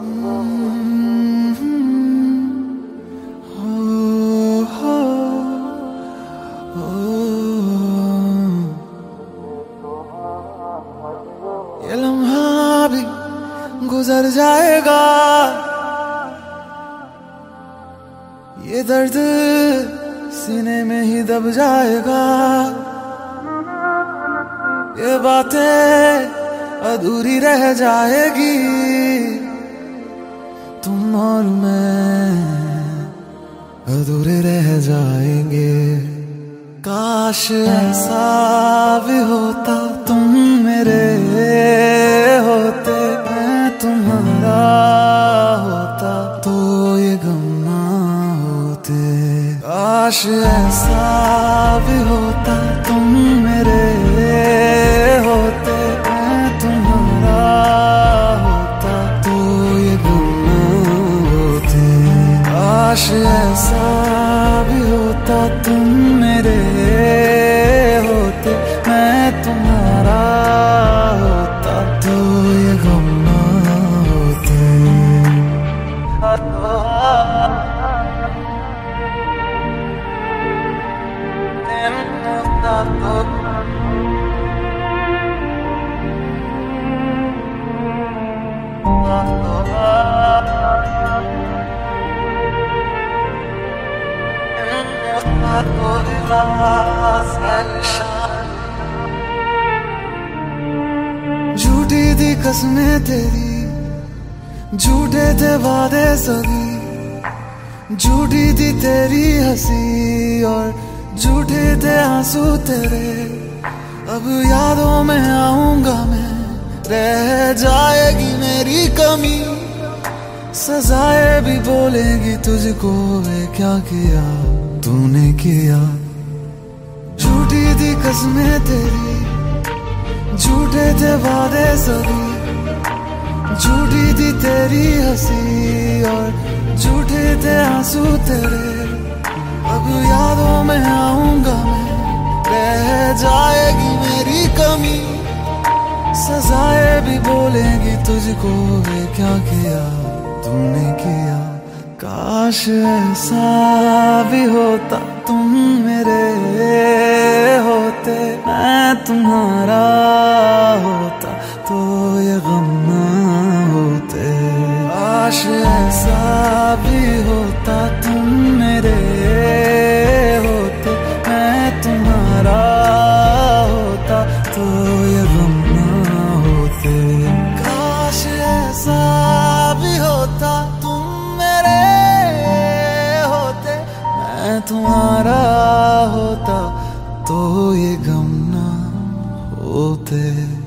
ये लम्हा भी गुजर जाएगा, ये दर्द सीने में ही दब जाएगा, ये बातें अधूरी रह जाएगी, तुम और मैं अधूरे रह जाएंगे। काश ऐसा भी होता, तुम मेरे होते, मैं तुम्हारा होता, तो ये गम ना होते। काश ऐसा भी होता, तुम मेरे होते, मैं तुम्हारा होता, तो ये गम ना होते। काश ऐसा भी होता, तुम मेरे होते, मैं तुम्हारा होता, तो ये गम ना होते। झूठी थी कसमें तेरी, झूठे थे वादे सभी, झूठी थी तेरी हंसी और झूठे थे आंसू तेरे। अब यादों में आऊंगा मैं, रह जाएगी मेरी कमी, सजाएं भी बोलेगी तुझको, वे क्या किया तूने किया। झूठी थी कसमें तेरी, झूठे थे वादे सभी, झूठी थी तेरी हंसी और झूठे थे आंसू तेरे। अब यादों में आऊंगा मैं, रह जाएगी मेरी कमी, सजाएं भी बोलेगी तुझको, वे क्या किया तूने किया। काश ऐसा भी होता, तुम मेरे होते, मैं तुम्हारा होता, तो ये गम ना होते। काश ऐसा भी होता, तुम मेरे होते, मैं तुम्हारा होता, तो ये गम ना होते। काश ऐसा भी होता, तुम मेरे होते, मैं तुम्हारा होता, तो ये गम ना होते।